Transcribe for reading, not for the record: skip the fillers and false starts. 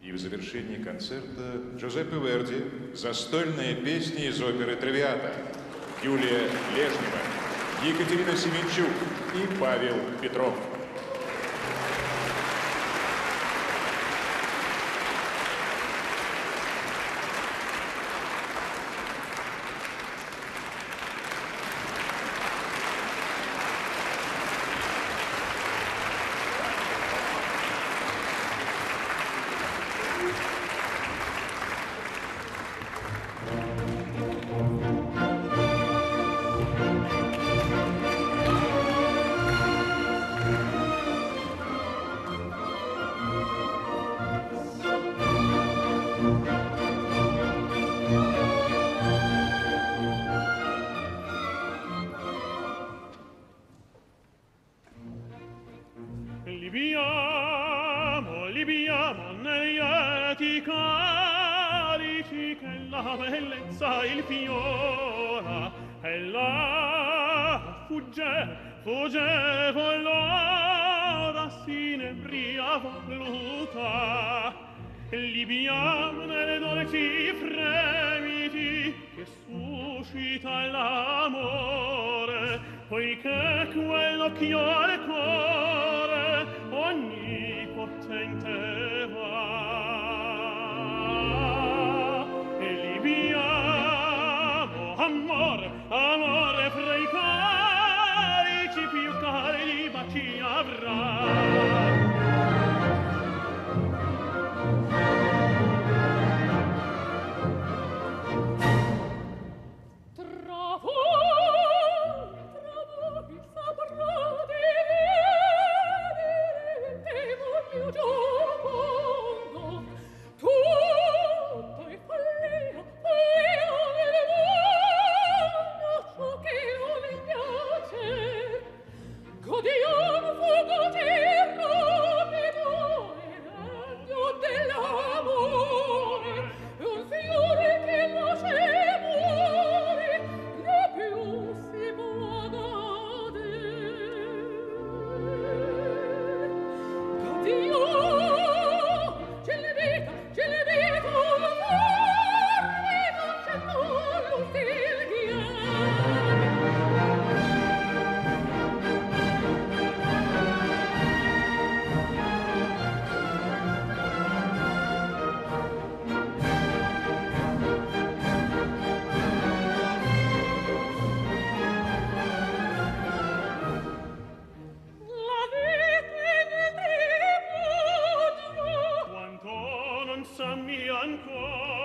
И в завершении концерта Джузеппе Верди «Застольные песни» из оперы «Травиата». Юлия Лежнева, Екатерина Семенчук и Павел Петров. Libiamo nei lieti carici che la bellezza il fiora e la fugge l'ora s'inebria voluta. Libiamo nelle dolci fremiti che suscita l'amore, poiché quell'occhio al cuore ogni potente va. E libiamo amore fra i carici più cari baci avrà. Sa mi ancora